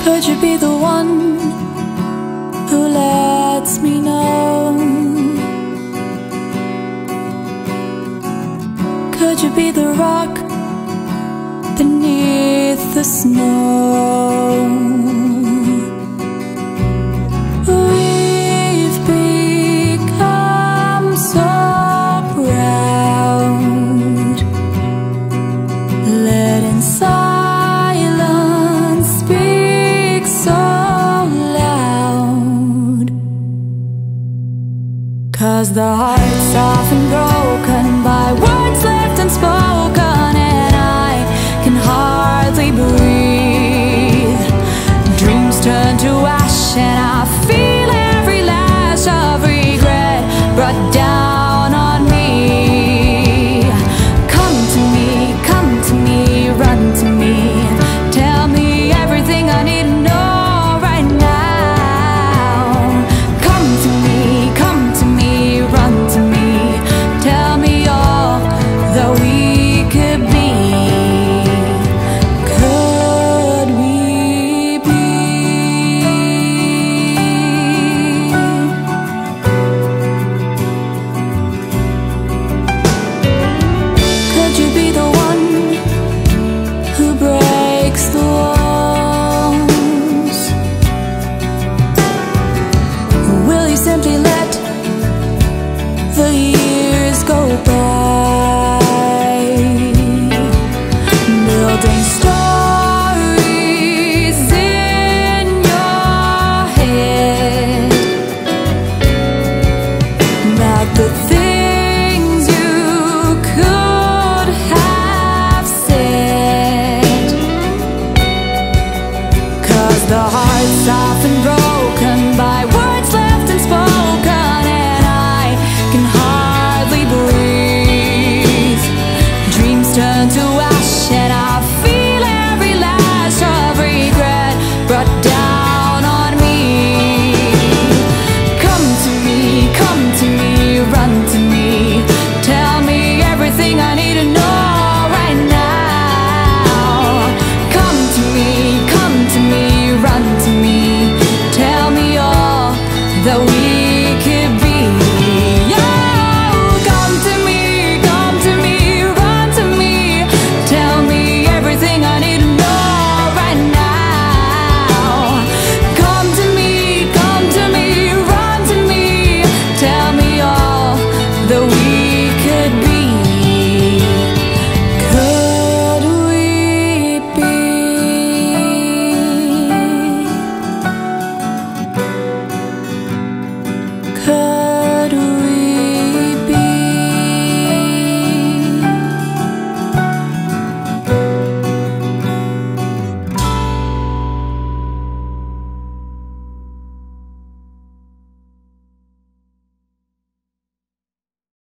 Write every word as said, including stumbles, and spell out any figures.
Could you be the one who lets me know? Could you be the rock beneath the snow? We've become so proud, letting silence speak so loud. 'Cause the heart's often broken by words left unspoken, and I can hardly breathe. Dreams turn to ash, and I feel every lash of regret brought down on me. Come to me, come to me, run to me. Tell me everything I need to know right now. Come to me, come to me, run to me. Tell me all that we could be. Could we be? Could you be the one who breaks the walls? Will you simply let the years go by, building stories in your head about the things you could have said? 'Cause the heart's often broken by words left unspoken, and I can hardly breathe. Dreams turn to ash, and I feel every lash of regret brought down on me. Come to me, come to me, run to me. Tell me everything I need to know right now. Come to me, come to me, run to me. Tell me all that we could be. Oh, come to me, come to me, run to me. Tell me everything I need to know right now. Come to me, come to me, run to me. Tell me all that we